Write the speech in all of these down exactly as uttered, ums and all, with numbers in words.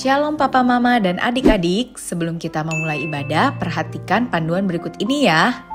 Shalom Papa Mama dan adik-adik, sebelum kita memulai ibadah, perhatikan panduan berikut ini ya.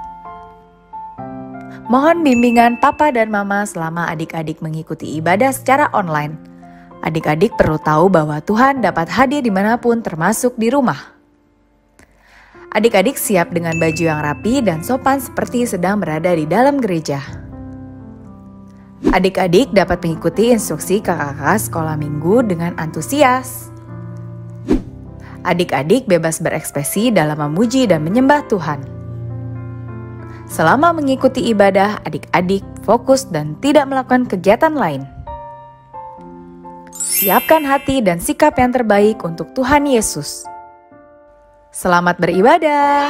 Mohon bimbingan Papa dan Mama selama adik-adik mengikuti ibadah secara online. Adik-adik perlu tahu bahwa Tuhan dapat hadir dimanapun termasuk di rumah. Adik-adik siap dengan baju yang rapi dan sopan seperti sedang berada di dalam gereja. Adik-adik dapat mengikuti instruksi kakak-kakak sekolah minggu dengan antusias. Adik-adik bebas berekspresi dalam memuji dan menyembah Tuhan. Selama mengikuti ibadah, adik-adik fokus dan tidak melakukan kegiatan lain. Siapkan hati dan sikap yang terbaik untuk Tuhan Yesus. Selamat beribadah.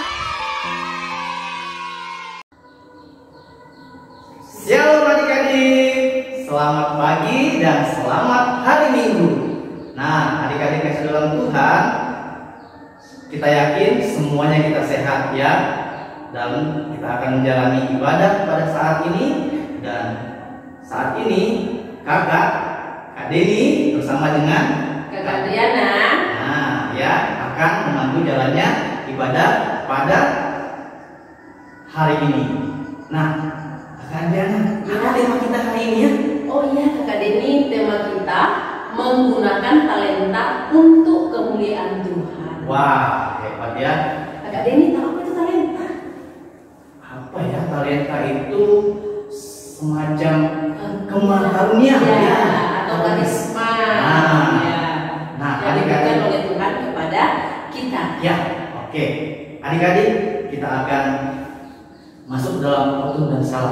Shalom adik-adik, selamat pagi dan selamat hari Minggu. Nah, adik-adik yang dalam Tuhan, kita yakin semuanya kita sehat ya, dan kita akan menjalani ibadah pada saat ini. Dan saat ini kakak, Kak Deni bersama dengan Kakak Adriana, nah ya akan memandu jalannya ibadah pada hari ini. Nah, Kakak Adriana, apa tema kita hari ini ya? oh iya Kakak Deni, tema kita menggunakan talenta untuk kemuliaan Tuhan. Wah, hebat ya. Kakak Deni tahu apa itu talenta? Apa ya, talenta itu semacam kemah karunia ya, ya, atau karisma. Nah, ya. nah yang diberikan adik-adik oleh Tuhan kepada kita. ya, oke. Adik-adik, kita akan masuk dalam khotbah dan salam.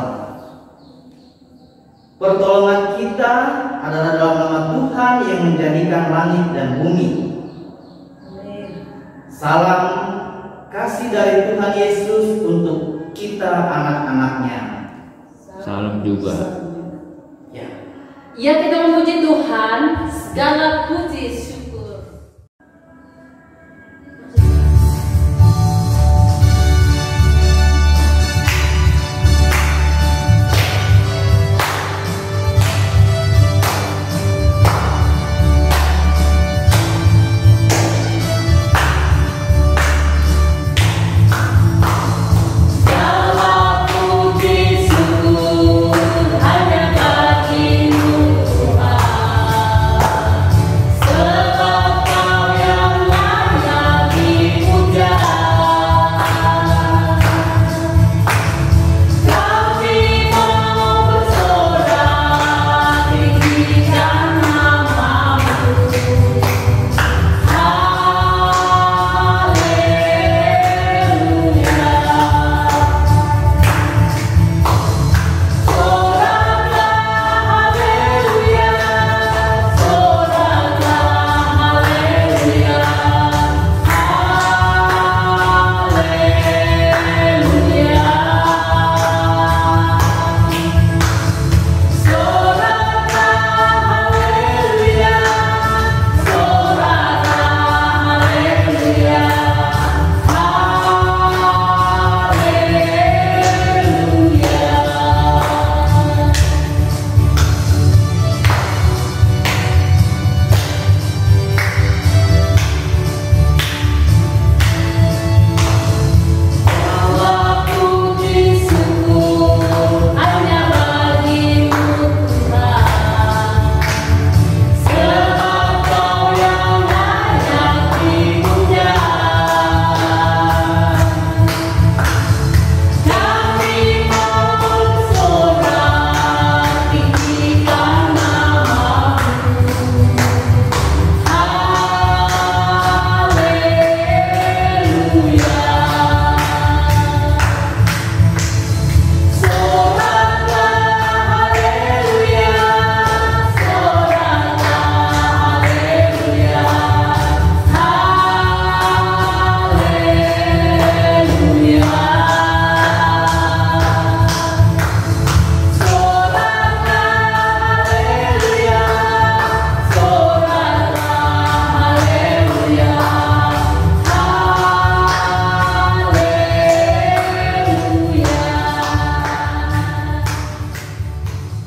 Pertolongan kita adalah dalam nama Tuhan yang menjadikan langit dan bumi. Salam kasih dari Tuhan Yesus untuk kita anak-anaknya. Salam juga. Ya. Ya, kita memuji Tuhan, segala puji syukur.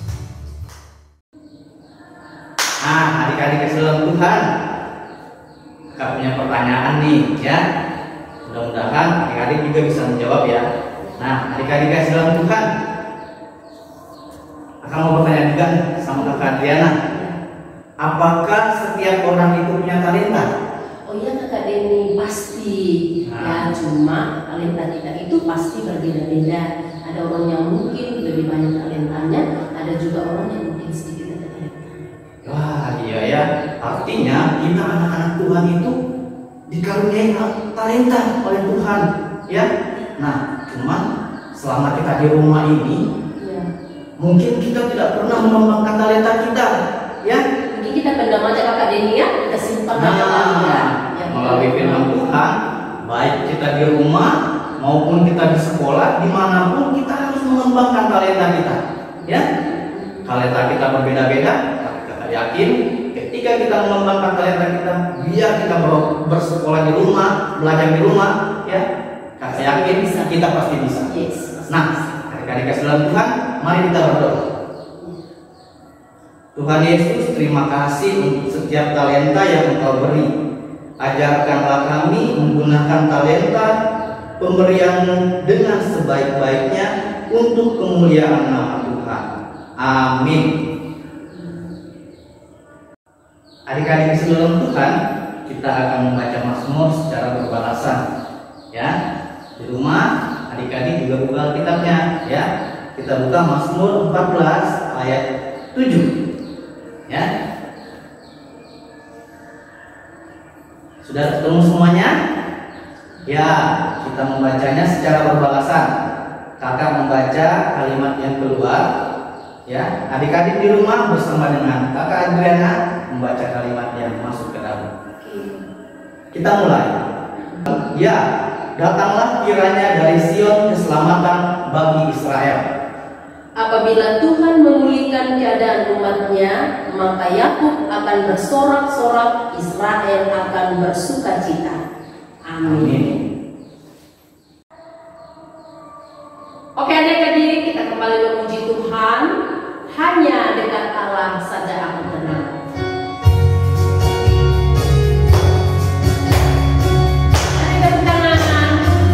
Nah, adik-adik yang dalam Tuhan, punya pertanyaan nih ya. Mudah-mudahan adik-adik juga bisa menjawab ya. Nah, adik-adik kasih dalam Tuhan, akan mau bertanya juga sama kakak Adriana. Apakah setiap orang itu punya talenta? Oh iya kakak Denny, pasti. Nah. Ya, cuma talenta kita itu pasti berbeda-beda. Ada orang yang mungkin lebih banyak talentanya, ada juga orang yang mungkin sedikit ada talentanya. Wah, iya ya. Artinya kita anak-anak Tuhan itu dikaruniai talenta oleh Tuhan, ya. Nah, cuman selama kita di rumah ini, Ya. mungkin kita tidak pernah mengembangkan talenta kita, ya. Mungkin kita pendam aja kakak Denny ya, kita simpan aja Nah, ya. Ya, melalui firman Tuhan, baik kita di rumah maupun kita di sekolah, dimanapun kita harus mengembangkan talenta kita, ya. Talenta kita berbeda-beda, tapi kita yakin ketika kita mengembangkan talenta kita, biar kita ber- bersekolah di rumah, belajar di rumah, ya, saya yakin kita pasti bisa. Yes. Nah, adik-adik kasih dalam Tuhan, mari kita berdoa. Tuhan Yesus, terima kasih untuk setiap talenta yang Engkau beri. Ajarkanlah kami menggunakan talenta pemberian-Mu dengan sebaik-baiknya untuk kemuliaan nama Tuhan. Amin. Adik-adik di dalam Tuhan, kita akan membaca Mazmur secara berbalasan. Ya, di rumah adik-adik juga buka Alkitabnya. Ya, kita buka Mazmur empat belas ayat tujuh. Ya, sudah ketemu semuanya? Ya, kita membacanya secara berbalasan. Kakak membaca kalimat yang keluar. Ya, adik-adik di rumah bersama dengan kakak Adriana membaca kalimat yang masuk ke dalam. Kita mulai. Ya, datanglah kiranya dari Sion keselamatan bagi Israel. Apabila Tuhan memulihkan keadaan umatnya, maka Yakub akan bersorak-sorak, Israel akan bersukacita. Amin. Amin. Oke adik-adik, kita kembali memuji Tuhan. Hanya dekat Allah saja aku tenang. Mari tepuk tangan.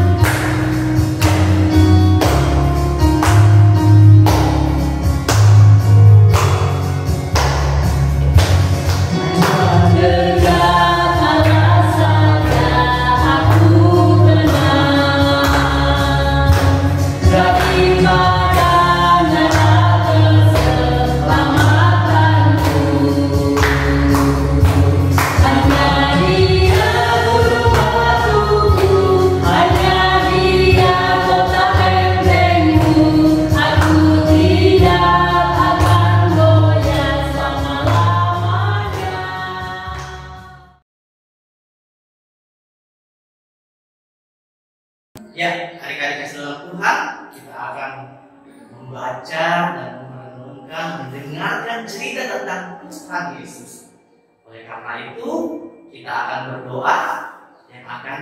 Ya, adik-adik kasih dalam Tuhan, kita akan membaca dan merenungkan, mendengarkan cerita tentang Tuhan Yesus. Oleh karena itu, kita akan berdoa yang akan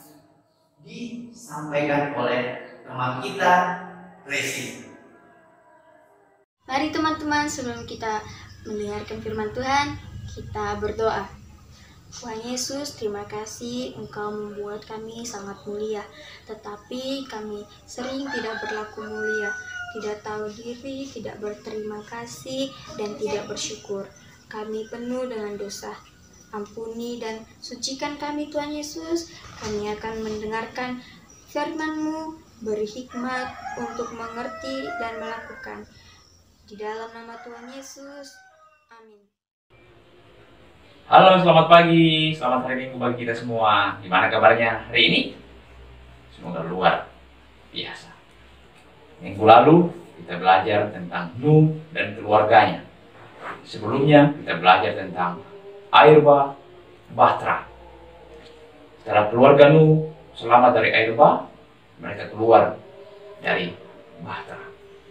disampaikan oleh teman kita, Resi. Mari teman-teman, sebelum kita mendengarkan firman Tuhan, kita berdoa. Tuhan Yesus, terima kasih Engkau membuat kami sangat mulia, tetapi kami sering tidak berlaku mulia, tidak tahu diri, tidak berterima kasih, dan tidak bersyukur. Kami penuh dengan dosa. Ampuni dan sucikan kami Tuhan Yesus. Kami akan mendengarkan firman-Mu, berhikmat untuk mengerti dan melakukan. Di dalam nama Tuhan Yesus, amin. Halo, selamat pagi, selamat hari Minggu bagi kita semua. Gimana kabarnya hari ini? Semoga luar biasa. Minggu lalu kita belajar tentang Nuh dan keluarganya. Sebelumnya kita belajar tentang air bah, Bahtera. Setelah keluarga Nuh selamat dari air bah, mereka keluar dari Bahtera.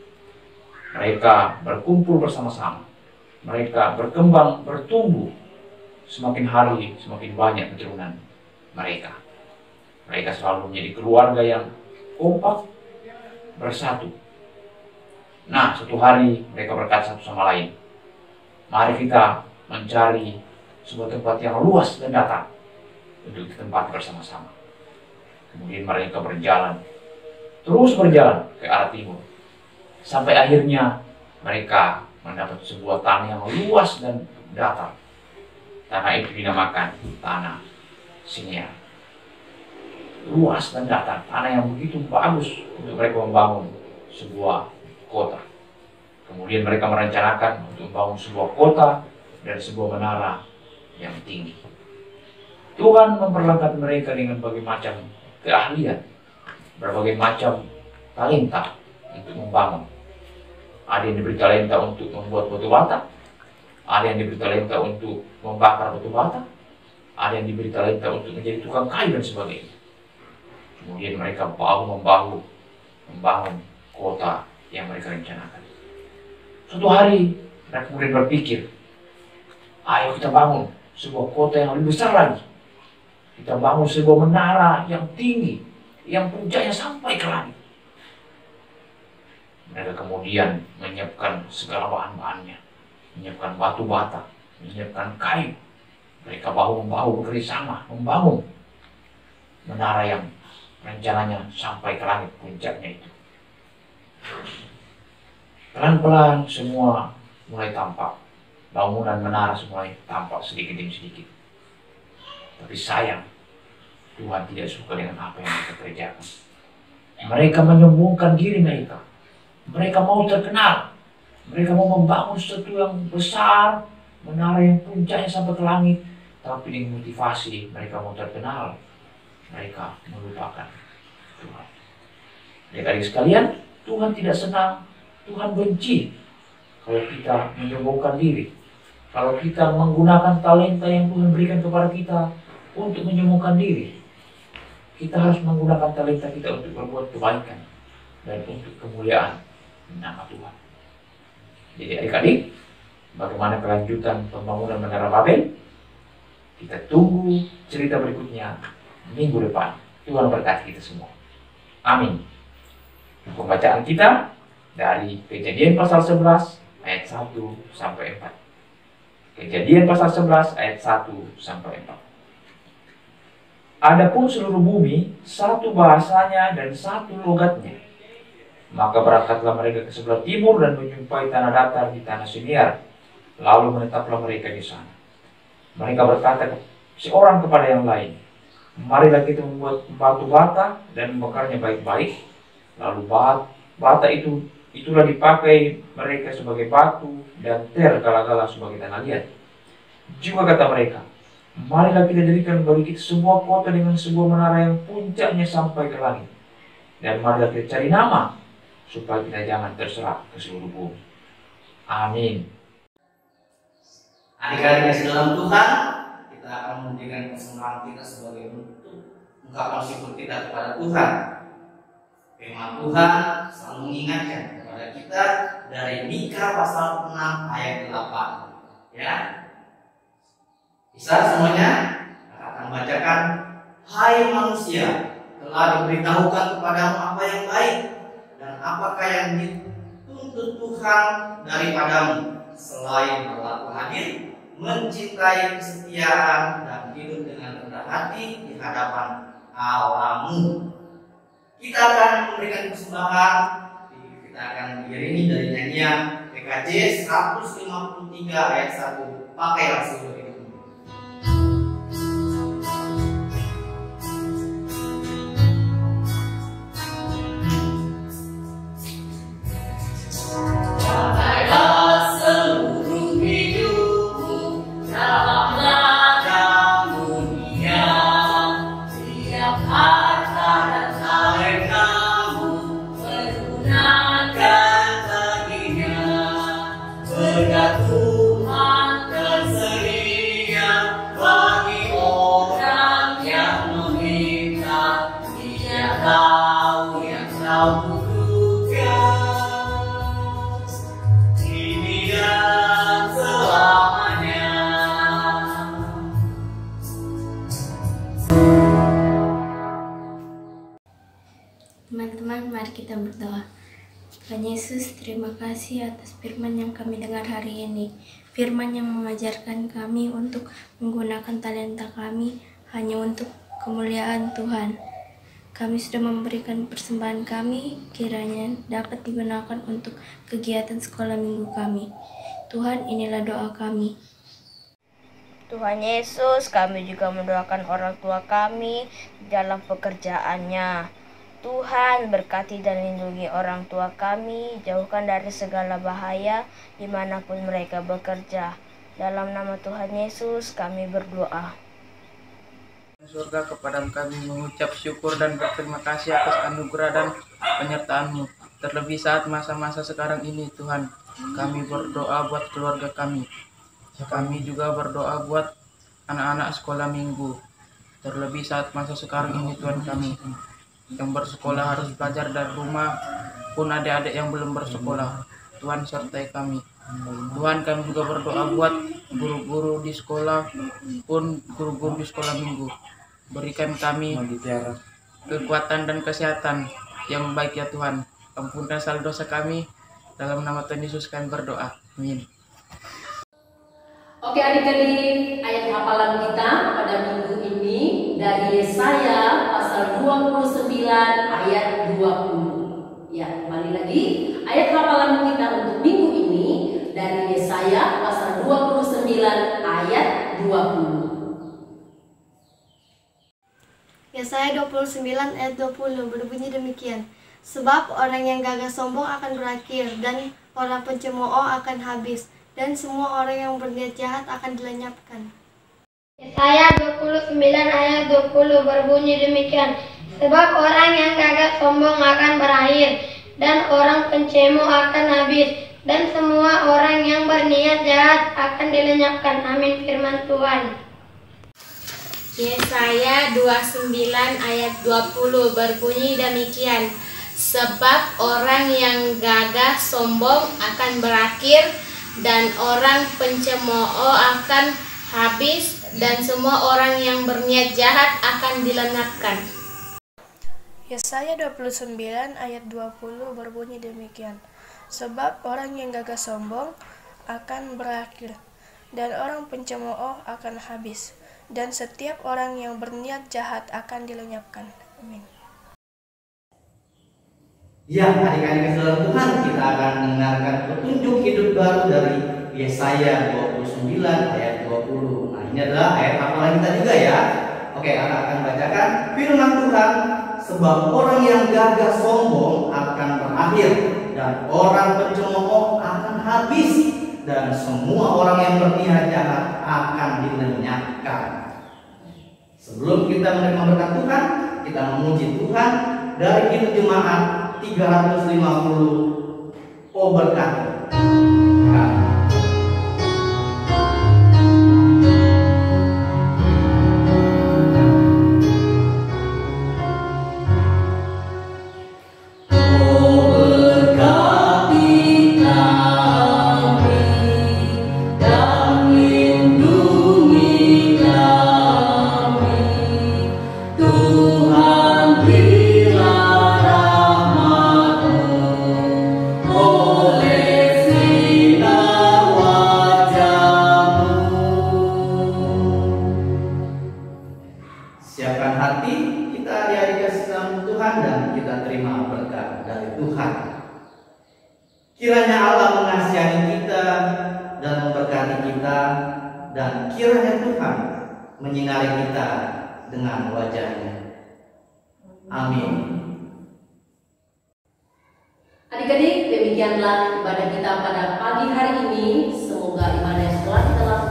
Mereka berkumpul bersama-sama. Mereka berkembang, bertumbuh. Semakin hari, semakin banyak keturunan mereka. Mereka selalu menjadi keluarga yang kompak, bersatu. Nah, suatu hari mereka berkata satu sama lain, mari kita mencari sebuah tempat yang luas dan datar. untuk di tempat bersama-sama. Kemudian mereka berjalan, terus berjalan ke arah timur, sampai akhirnya mereka mendapat sebuah tanah yang luas dan datar. Tanah itu dinamakan tanah Sinear. Luas dan datar, tanah yang begitu bagus untuk mereka membangun sebuah kota. Kemudian mereka merencanakan untuk membangun sebuah kota dan sebuah menara yang tinggi. Tuhan memperlengkapi mereka dengan berbagai macam keahlian, berbagai macam talenta untuk membangun. Ada yang diberi talenta untuk membuat batu bata, ada yang diberi talenta untuk membakar batu bata, ada yang diberi talenta untuk menjadi tukang kayu dan sebagainya. Kemudian mereka bahu-membahu membangun kota yang mereka rencanakan. Suatu hari mereka kemudian berpikir, ayo kita bangun sebuah kota yang lebih besar lagi. Kita bangun sebuah menara yang tinggi, yang puncaknya sampai ke langit. Mereka kemudian menyiapkan segala bahan-bahannya, menyiapkan batu bata, menyiapkan kayu. Mereka bahu-membahu bekerja sama membangun menara yang rencananya sampai ke langit puncaknya itu. Pelan-pelan semua mulai tampak. Bangunan menara mulai tampak sedikit demi sedikit. Tapi sayang, Tuhan tidak suka dengan apa yang mereka kerjakan. Mereka menyombongkan diri mereka. Mereka mau terkenal. Mereka mau membangun sesuatu yang besar, menara yang puncaknya sampai ke langit. Tapi dengan motivasi mereka mau terkenal, mereka melupakan Tuhan. Adik-adik sekalian, Tuhan tidak senang, Tuhan benci kalau kita menyombongkan diri. Kalau kita menggunakan talenta yang Tuhan berikan kepada kita untuk menyombongkan diri. Kita harus menggunakan talenta kita untuk berbuat kebaikan dan untuk kemuliaan nama Tuhan. Jadi adik-adik, bagaimana kelanjutan pembangunan Menara Babel? Kita tunggu cerita berikutnya minggu depan. Tuhan berkati kita semua. Amin. Pembacaan kita dari Kejadian pasal sebelas ayat satu sampai empat. Kejadian pasal sebelas ayat satu sampai empat. Adapun seluruh bumi satu bahasanya dan satu logatnya. Maka berangkatlah mereka ke sebelah timur dan menjumpai tanah datar di tanah Sinear. Lalu menetaplah mereka di sana. Mereka berkata seorang kepada yang lain, marilah kita membuat batu bata dan membakarnya baik-baik. Lalu bat, bata itu itulah dipakai mereka sebagai batu dan ter gala-gala sebagai tanah liat. Juga kata mereka, marilah kita dirikan bagi kita sebuah kota dengan sebuah menara yang puncaknya sampai ke langit. Dan marilah kita cari nama supaya kita jangan terserah ke seluruh bumi. Amin. Adik-adik yang dalam Tuhan, kita akan memberikan persembahan kita sebagai bentuk ungkapan syukur kita kepada Tuhan. Firman Tuhan selalu mengingatkan kepada kita dari Mika pasal enam ayat delapan. Ya, bisa semuanya? Kita akan bacakan. Hai manusia, telah diberitahukan kepadamu apa yang baik dan apakah yang dituntut Tuhan daripadamu selain berlaku hadir, mencintai kesetiaan dan hidup dengan rendah hati di hadapan Allahmu. Kita akan memberikan persembahan. Kita akan diiringi dari nyanyian P K J seratus lima puluh tiga ayat satu. Pakailah seluruh hidupmu. Teman-teman, mari kita berdoa. Tuhan Yesus, terima kasih atas firman yang kami dengar hari ini. Firman yang mengajarkan kami untuk menggunakan talenta kami hanya untuk kemuliaan Tuhan. Kami sudah memberikan persembahan kami, kiranya dapat digunakan untuk kegiatan sekolah minggu kami. Tuhan, inilah doa kami. Tuhan Yesus, kami juga mendoakan orang tua kami dalam pekerjaannya. Tuhan, berkati dan lindungi orang tua kami, jauhkan dari segala bahaya dimanapun mereka bekerja. Dalam nama Tuhan Yesus, kami berdoa. Surga, kepada kami mengucap syukur dan berterima kasih atas anugerah dan penyertaan-Mu. Terlebih saat masa-masa sekarang ini, Tuhan, kami berdoa buat keluarga kami. Kami juga berdoa buat anak-anak sekolah minggu. Terlebih saat masa sekarang ini, Tuhan, kami yang bersekolah harus belajar dari rumah, pun adik-adik yang belum bersekolah. Tuhan, sertai kami. Tuhan, kami juga berdoa buat guru-guru di sekolah, pun guru-guru di sekolah minggu. Berikan kami kekuatan dan kesehatan yang baik ya Tuhan. Ampunkan segala dosa kami. Dalam nama Tuhan Yesus kami berdoa. Amin. Oke adik-adik, ayat hafalan kita pada minggu ini dari Yesaya pasal dua puluh sembilan ayat dua puluh. Ya, kembali lagi. Ayat hafalan kita untuk minggu ini dari Yesaya pasal dua puluh sembilan ayat dua puluh. Yesaya dua puluh sembilan ayat dua puluh berbunyi demikian. Sebab orang yang gagah sombong akan berakhir, dan orang pencemooh akan habis, dan semua orang yang berniat jahat akan dilenyapkan. Yesaya dua puluh sembilan ayat dua puluh berbunyi demikian. Sebab orang yang gagah sombong akan berakhir, dan orang pencemooh akan habis, dan semua orang yang berniat jahat akan dilenyapkan. Amin, firman Tuhan. Yesaya dua puluh sembilan ayat dua puluh berbunyi demikian. Sebab orang yang gagah sombong akan berakhir, dan orang pencemooh akan habis, dan semua orang yang berniat jahat akan dilenyapkan. Yesaya dua puluh sembilan ayat dua puluh berbunyi demikian. Sebab orang yang gagah sombong akan berakhir, dan orang pencemooh akan habis, dan setiap orang yang berniat jahat akan dilenyapkan. Amin. Ya, adik-adik saudara Tuhan, kita akan mendengarkan petunjuk hidup baru dari Yesaya dua puluh sembilan ayat dua puluh. Nah, ini adalah ayat hafalan kita juga ya. Oke, kita akan bacakan firman Tuhan. Sebab orang yang gagah sombong akan berakhir, dan orang pencemooh akan habis, dan semua orang yang berniat jahat akan dilenyapkan. Sebelum kita menerima berkat Tuhan, kita memuji Tuhan dari hidup jemaat tiga ratus lima puluh. Oh berkati. Siapkan hati kita adik-adik kasih dalam Tuhan, dan kita terima berkat dari Tuhan. Kiranya Allah mengasihani kita dan memberkati kita, dan kiranya Tuhan menyinari kita dengan wajah-Nya. Amin. Adik-adik, demikianlah ibadah kita pada pagi hari ini. Semoga ibadah yang telah kita lakukan